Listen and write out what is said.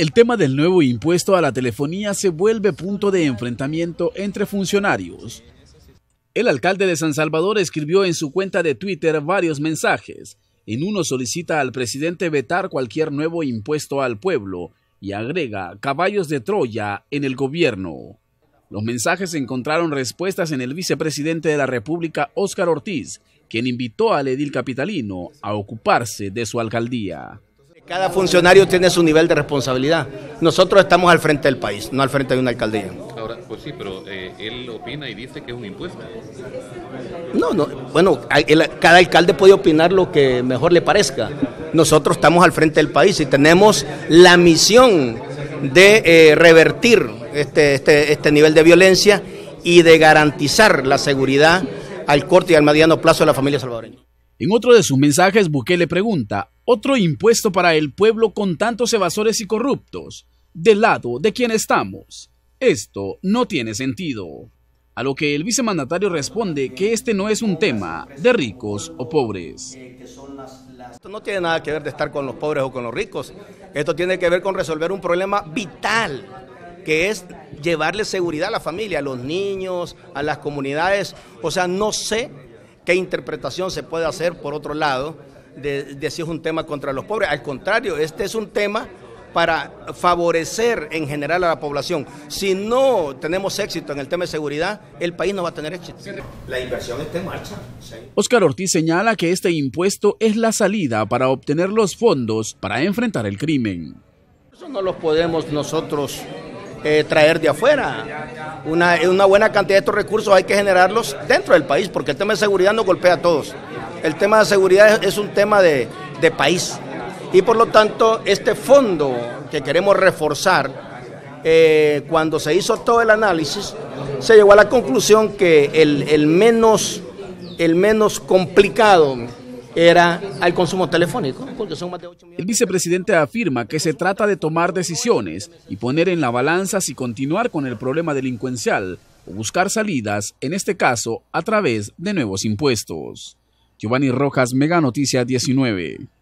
El tema del nuevo impuesto a la telefonía se vuelve punto de enfrentamiento entre funcionarios. El alcalde de San Salvador escribió en su cuenta de Twitter varios mensajes. En uno solicita al presidente vetar cualquier nuevo impuesto al pueblo y agrega caballos de Troya en el gobierno. Los mensajes encontraron respuestas en el vicepresidente de la República, Óscar Ortiz, quien invitó al edil capitalino a ocuparse de su alcaldía. Cada funcionario tiene su nivel de responsabilidad. Nosotros estamos al frente del país, no al frente de una alcaldía. Ahora, pues sí, pero él opina y dice que es un impuesto. Bueno, cada alcalde puede opinar lo que mejor le parezca. Nosotros estamos al frente del país y tenemos la misión de revertir este nivel de violencia y de garantizar la seguridad al corto y al mediano plazo de la familia salvadoreña. En otro de sus mensajes, Bukele pregunta: ¿otro impuesto para el pueblo con tantos evasores y corruptos? ¿Del lado de quién estamos? Esto no tiene sentido. A lo que el vicemandatario responde que este no es un tema de ricos o pobres. Esto no tiene nada que ver de estar con los pobres o con los ricos. Esto tiene que ver con resolver un problema vital, que es llevarle seguridad a la familia, a los niños, a las comunidades. O sea, no sé qué interpretación se puede hacer, por otro lado, de si es un tema contra los pobres. Al contrario, este es un tema para favorecer en general a la población. Si no tenemos éxito en el tema de seguridad, el país no va a tener éxito. La inversión está en marcha. Sí. Óscar Ortiz señala que este impuesto es la salida para obtener los fondos para enfrentar el crimen. Eso no los podemos nosotros traer de afuera. Una buena cantidad de estos recursos hay que generarlos dentro del país, porque el tema de seguridad nos golpea a todos. El tema de seguridad es un tema de país. Y por lo tanto, este fondo que queremos reforzar, cuando se hizo todo el análisis, se llegó a la conclusión que el menos complicado era al consumo telefónico, porque son más de 8 millones. El vicepresidente afirma que se trata de tomar decisiones y poner en la balanza si continuar con el problema delincuencial o buscar salidas, en este caso a través de nuevos impuestos. Giovanni Rojas, Mega Noticias 19.